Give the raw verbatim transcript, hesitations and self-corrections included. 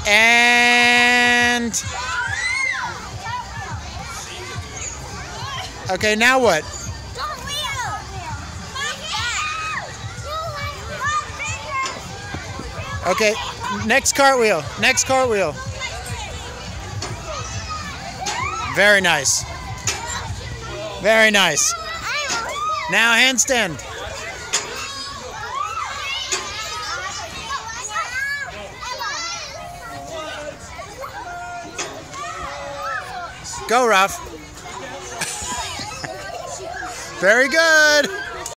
And okay, now what? Okay, next cartwheel. Next cartwheel. Very nice. Very nice. Now handstand. Go, Ralph. Very good.